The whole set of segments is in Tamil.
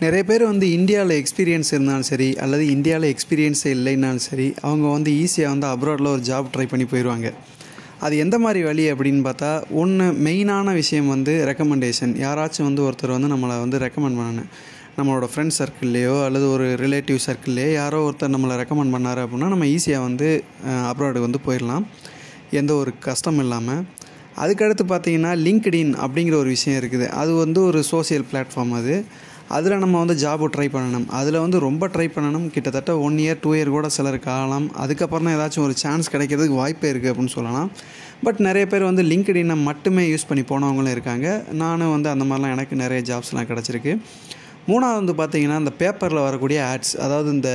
நிறைய பேர் வந்து இந்தியாவில் எக்ஸ்பீரியன்ஸ் இருந்தாலும் சரி அல்லது இந்தியாவில் எக்ஸ்பீரியன்ஸே இல்லைன்னாலும் சரி அவங்க வந்து ஈஸியாக வந்து அப்ராடில் ஒரு ஜாப் ட்ரை பண்ணி போயிடுவாங்க. அது எந்த மாதிரி வழி அப்படின்னு பார்த்தா, ஒன்று மெயினான விஷயம் வந்து ரெக்கமெண்டேஷன். யாராச்சும் வந்து ஒருத்தர் வந்து நம்மளை வந்து ரெக்கமெண்ட் பண்ணணும். நம்மளோட ஃப்ரெண்ட்ஸ் சர்க்கிள்லேயோ அல்லது ஒரு ரிலேட்டிவ் சர்க்கிள்லேயோ யாரோ ஒருத்தர் நம்மளை ரெக்கமெண்ட் பண்ணார் அப்படின்னா நம்ம ஈஸியாக வந்து அப்ராடுக்கு வந்து போயிடலாம், எந்த ஒரு கஷ்டம் இல்லாமல். அதுக்கடுத்து பார்த்திங்கன்னா லிங்க்டின் அப்படிங்கிற ஒரு விஷயம் இருக்குது. அது வந்து ஒரு சோசியல் பிளாட்ஃபார்ம். அதில் நம்ம வந்து ஜாபு ட்ரை பண்ணணும். அதில் வந்து ரொம்ப ட்ரை பண்ணணும். கிட்டத்தட்ட 1 இயர் 2 இயர் கூட சிலருக்கு ஆகலாம். அதுக்கப்புறம் தான் ஏதாச்சும் ஒரு சான்ஸ் கிடைக்கிறதுக்கு வாய்ப்பே இருக்குது அப்படின்னு சொல்லலாம். பட் நிறைய பேர் வந்து லிங்க்டினை மட்டுமே யூஸ் பண்ணி போனவங்களும் இருக்காங்க. நானும் வந்து அந்த மாதிரிலாம் எனக்கு நிறைய ஜாப்ஸ்லாம் கிடச்சிருக்கு. மூணாவது வந்து பார்த்திங்கன்னா, இந்த பேப்பரில் வரக்கூடிய ஆட்ஸ், அதாவது இந்த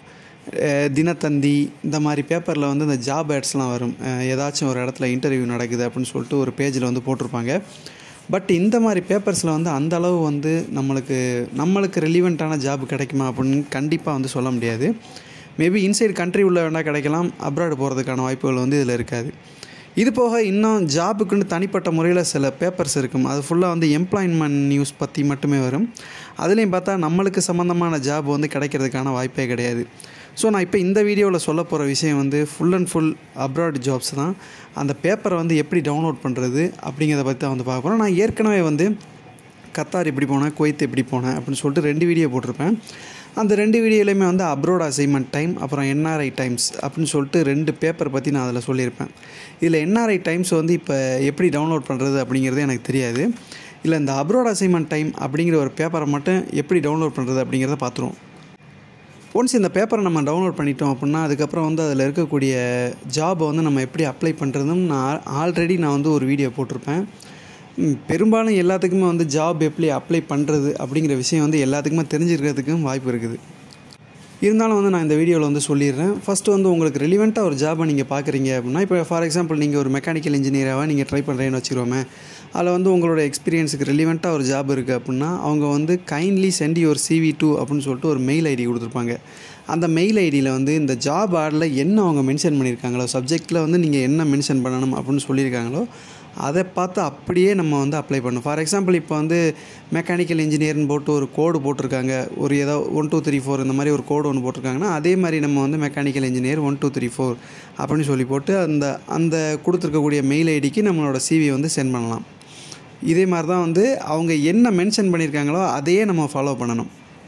தினத்தந்தி இந்த மாதிரி பேப்பரில் வந்து இந்த ஜாப் ஆட்ஸ்லாம் வரும். ஏதாச்சும் ஒரு இடத்துல இன்டர்வியூ நடக்குது அப்படின்னு சொல்லிட்டு ஒரு பேஜில் வந்து போட்டிருப்பாங்க. பட் இந்த மாதிரி பேப்பர்ஸில் வந்து அந்தளவு வந்து நம்மளுக்கு ரெலிவெண்ட்டான ஜாப் கிடைக்குமா அப்படின்னு கண்டிப்பாக வந்து சொல்ல முடியாது. மேபி இன்சைடு கண்ட்ரி உள்ள வேணால் கிடைக்கலாம், அப்ராடு போகிறதுக்கான வாய்ப்புகள் வந்து இதில் இருக்காது. இது போக இன்னும் ஜாபுக்குன்னு தனிப்பட்ட முறையில் சில பேப்பர்ஸ் இருக்கும். அது ஃபுல்லாக வந்து எம்ப்ளாய்மெண்ட் நியூஸ் பற்றி மட்டுமே வரும். அதுலேயும் பார்த்தா நம்மளுக்கு சம்மந்தமான ஜாப் வந்து கிடைக்கிறதுக்கான வாய்ப்பே கிடையாது. ஸோ நான் இப்போ இந்த வீடியோவில் சொல்ல போகிற விஷயம் வந்து full and full abroad jobs தான். அந்த பேப்பரை வந்து எப்படி டவுன்லோட் பண்ணுறது அப்படிங்கிறத பற்றி தான் வந்து பார்க்க போகிறோம். நான் ஏற்கனவே வந்து கத்தார் எப்படி போனேன், குவைத் எப்படி போனேன் அப்படின்னு சொல்லிட்டு 2 வீடியோ போட்டிருப்பேன். அந்த 2 வீடியோலையுமே வந்து அப்ராட் அசைன்மெண்ட் டைம் அப்புறம் என்ஆர்ஐ டைம்ஸ் அப்படின்னு சொல்லிட்டு 2 பேப்பர் பற்றி நான் அதில் சொல்லியிருப்பேன். இதில் என்ஆர்ஐ டைம்ஸ் வந்து இப்போ எப்படி டவுன்லோட் பண்ணுறது அப்படிங்கிறது எனக்கு தெரியாது. இல்லை இந்த அப்ராட் அசைன்மெண்ட் டைம் அப்படிங்கிற ஒரு பேப்பரை மட்டும் எப்படி டவுன்லோட் பண்ணுறது அப்படிங்கிறத பார்த்துருவோம். ஒன்ஸ் இந்த பேப்பரை நம்ம டவுன்லோட் பண்ணிட்டோம் அப்படின்னா அதுக்கப்புறம் வந்து அதில் இருக்கக்கூடிய ஜாபை வந்து நம்ம எப்படி அப்ளை பண்ணுறதுன்னு நான் வந்து ஒரு வீடியோ போட்டிருப்பேன். பெரும்பாலும் எல்லாத்துக்குமே வந்து ஜாப் எப்படி அப்ளை பண்ணுறது அப்படிங்கிற விஷயம் வந்து எல்லாத்துக்குமே தெரிஞ்சிருக்கிறதுக்கும் வாய்ப்பு இருக்குது. இருந்தாலும் வந்து நான் இந்த வீடியோவில் வந்து சொல்லிடுறேன். ஃபஸ்ட்டு வந்து உங்களுக்கு ரெலிவெண்ட்டாக ஒரு ஜாபை நீங்கள் பார்க்குறீங்க அப்படின்னா, இப்போ ஃபார் எக்ஸாம்பிள் நீங்கள் ஒரு மெக்கானிக்கல் இன்ஜினியராக நீங்கள் ட்ரை பண்ணுறேன்னு வச்சுக்கிறோமே, அதில் வந்து உங்களோட எக்ஸ்பீரியன்ஸுக்கு ரெலிவெண்ட்டாக ஒரு ஜாப் இருக்குது அப்படின்னா அவங்க வந்து kindly send your CV to அப்படின்னு சொல்லிட்டு ஒரு மெயில் ஐடி கொடுத்துருப்பாங்க. அந்த மெயில் ஐடியில் வந்து இந்த ஜாப் ஆடில் என்ன அவங்க மென்ஷன் பண்ணியிருக்காங்களோ, சப்ஜெக்டில் வந்து நீங்கள் என்ன மென்ஷன் பண்ணணும் அப்படின்னு சொல்லியிருக்காங்களோ அதை பார்த்து அப்படியே நம்ம வந்து அப்ளை பண்ணணும். ஃபார் எக்ஸாம்பிள் இப்போ வந்து மெக்கானிக்கல் இன்ஜினியர்னு போட்டு ஒரு கோடு போட்டிருக்காங்க, ஒரு ஏதோ 1 2 3 4 இந்த மாதிரி ஒரு கோடு ஒன்று போட்டிருக்காங்கன்னா அதே மாதிரி நம்ம வந்து மெக்கானிக்கல் இன்ஜினியர் 1 2 3 4 அப்படின்னு சொல்லி போட்டு அந்த கொடுத்துருக்கக்கூடிய மெயில் ஐடிக்கு நம்மளோட CV வந்து சென்ட் பண்ணலாம். இதே மாதிரி தான் வந்து அவங்க என்ன மென்ஷன் பண்ணியிருக்காங்களோ அதையே நம்ம ஃபாலோ பண்ணணும்.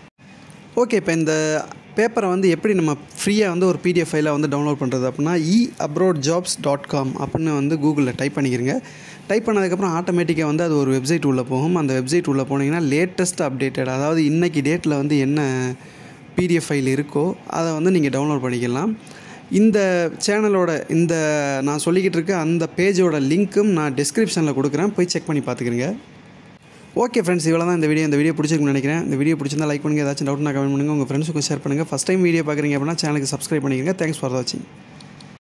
ஓகே, இப்போ இந்த பேப்பரை வந்து எப்படி நம்ம ஃப்ரீயாக வந்து ஒரு PDF ஃபைலாக வந்து டவுன்லோட் பண்ணுறது அப்படின்னா eabroadjobs.com அப்படின்னு வந்து கூகுளில் டைப் பண்ணிக்கிறங்க. டைப் பண்ணதுக்கப்புறம் ஆட்டோமேட்டிக்காக வந்து அது ஒரு வெப்சைட் உள்ளே போகும். அந்த வெப்சைட் உள்ளே போனீங்கன்னா லேட்டஸ்ட் அப்டேட்டட், அதாவது இன்றைக்கி டேட்டில் வந்து என்ன PDF ஃபைல் இருக்கோ அதை வந்து நீங்கள் டவுன்லோட் பண்ணிக்கலாம். இந்த சேனலோட நான் சொல்லிக்கிட்டு இருக்க அந்த பேஜோட லிங்க்கும் நான் டிஸ்கிரிப்ஷனில் கொடுக்குறேன், போய் செக் பண்ணி பார்த்துக்கிறங்க. ஓகே ஃப்ரெண்ட்ஸ், இவ்வளோ தான் இந்த வீடியோ பிடிச்சிருக்குன்னு நினைக்கிறேன். இந்த வீடியோ பிடிச்சிருந்தா லைக் பண்ணுங்கள், ஏதாச்சும் டவுட்னா கமெண்ட் பண்ணுங்கள், உங்கள் ஃப்ரெண்ட்ஸுக்கும் ஷேர் பண்ணுங்கள். ஃபஸ்ட் டைம் வீடியோ பார்க்குறீங்க அப்படின்னா சேனலுக்கு சப்ஸ்கிரைப் பண்ணிக்கங்க. தேங்க்ஸ் ஃபார் வாட்சிங்.